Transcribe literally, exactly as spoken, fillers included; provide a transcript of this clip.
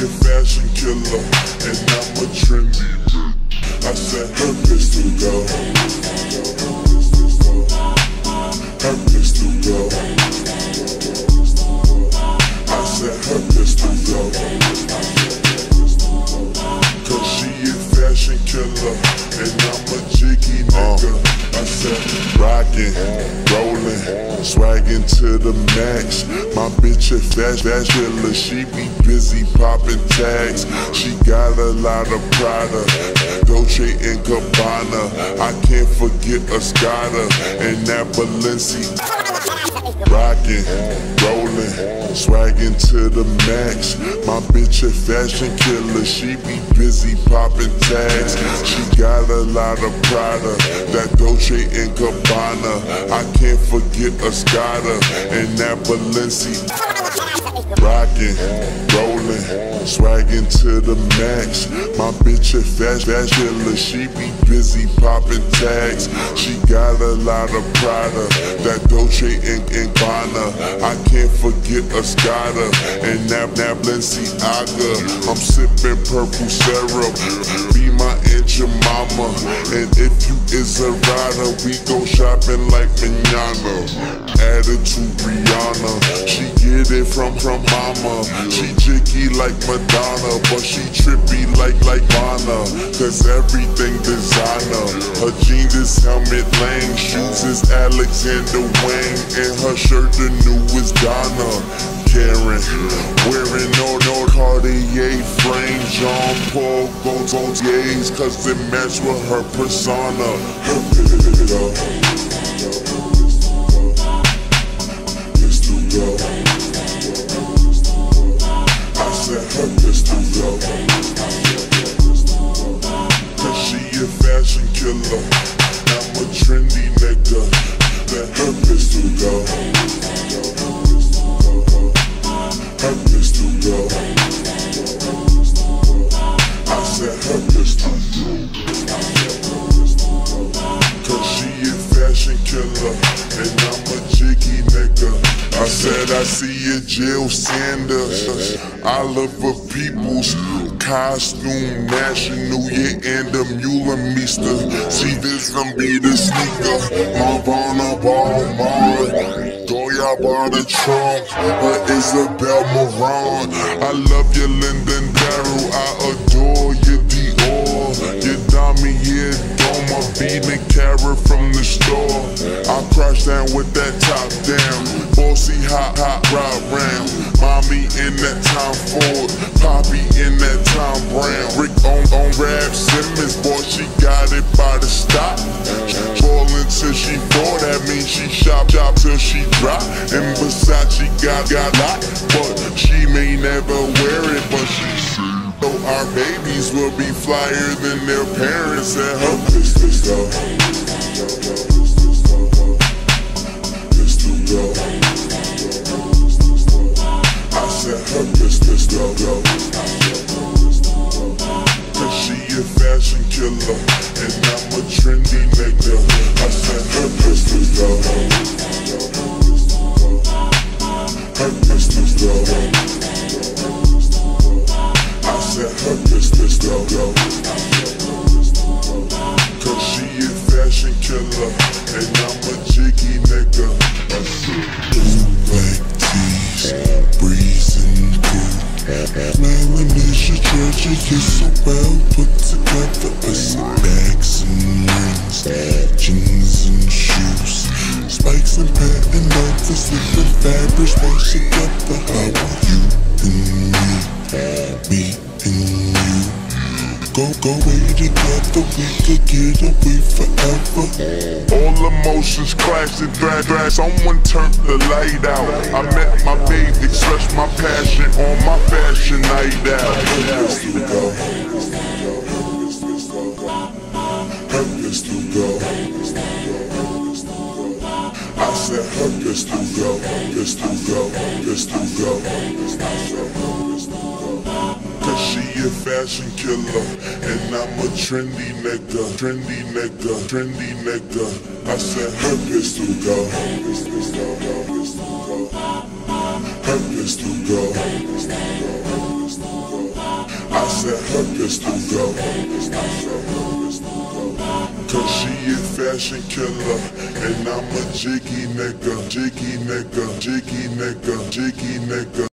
a fashion killer, and I'm a trendy bitch. I said her pistol go, her pistol go. I said her pistol go, cause she a fashion killer, and I'm a jiggy nigga. I said rockin', rollin', swaggin' to the max. My bitch a fashion killer, she be busy poppin' tags. She got a lot of Prada, Dolce and Gabbana. I can't forget Escada and that Balenciaga. Rockin', rollin', swaggin' to the max. My bitch a fashion killer, she be busy poppin' tags. She got a lot of Prada, that Dolce and Gabbana. I can't forget Escada and that Balenciaga. Rockin', rollin', swaggin' to the max. My bitch a fashion killer, she be busy poppin' tags. She got a lot of Prada, that Dolce and Gabbana. I can't forget Escada and that, that Balenciaga. I'm sippin' purple syrup, be my Aunt Jemima. And if you is a rider, we go shopping like manana. Attitude Rihanna, she get it from, from mama. She jiggy like Madonna, but she trippy like, like Vanna. Cause everything designer, her jeans is Helmut Lang, shoes is Alexander Wang, and her shirt the newest Donna Karan. Wearing no, no Cartier frame, Jean Paul Gaultier's, cause it match with her persona. Her pistol go, I said her pistol go, cause she a fashion killer, I'm a trendy nigga. Let her pistol go, her pistol go, I said her pistol go, cause she a fashion killer, and I'm a jiggy nigga. I said I see a Jill Sanders, I love her people's costume, national, yeah, and the Mueller Meester. See, this gon' be the sneaker, Marvana Balmain, Goya by the trunk, her Isabel Marant. I love your Lyndon Darrow, I adore your Dior, your Damier Doma, beating carrot from the store. I crash down with that top down, bossy hot, hot, ride round. Mommy in that Tom Ford, Poppy in that Tom Brown. Rick on, on Rap Simmons, boy, she got it by the stop. Ballin' till she fall, that means she shop, shop till she drop. And Versace got, got lot, but she may never wear it, but she so our babies will be flyer than their parents. And her pistol go, pistol go, I said her pistol go, cause she a fashion killer, and I'm a trendy nigga. I said her pistol go, her pistol go, I said her pistol go, cause she a fashion killer, and I'm a jiggy nigga. I said black tees, breezing cool, lamination church, you're so well put together. I said bags and rings, jeans and shoes, spikes and patent leathers, different fabrics match together. How are you and me, me and you? Go, go away together, we could get away forever. All emotions clash and drag, drag. Someone turned the light out. I met my babe, expressed my passion on my fashion night out. Her pistol go, her pistol go, I said her pistol go, pistol go, pistol go. Cause she a fashion killer, and I'm a trendy nigga, trendy nigga, trendy nigga. I said her pistol go, her pistol go, said her pistol go. Cause she a fashion killer, and I'm a jiggy nigga, jiggy nigga, jiggy nigga, jiggy nigga.